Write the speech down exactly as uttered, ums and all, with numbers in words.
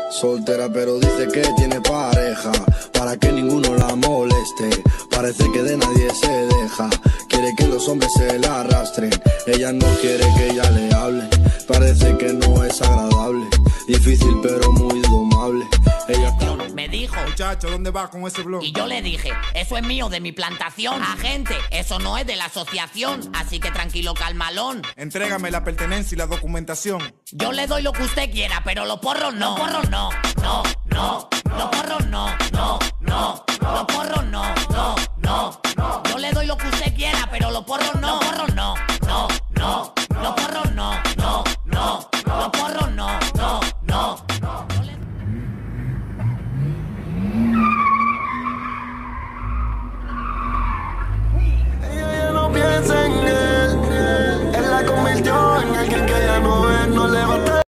Soltera pero dice que tiene pareja, para que ninguno la moleste. Parece que de nadie se deja, quiere que los hombres se la arrastren. Ella no quiere que ella le hable, parece que no es agradable. Difícil pero muy domable. Ella me dijo, muchacho, ¿dónde vas con ese blog? Y yo le dije, eso es mío, de mi plantación. Agente, eso no es de la asociación, así que tranquilo, calmalón. Entrégame la pertenencia y la documentación. Yo le doy lo que usted quiera, pero los porros no. Los porros no, no, no. Los porros no, no, no. Los porros no, no, no. Yo le doy lo que usted quiera, pero los porros no. Los porros no.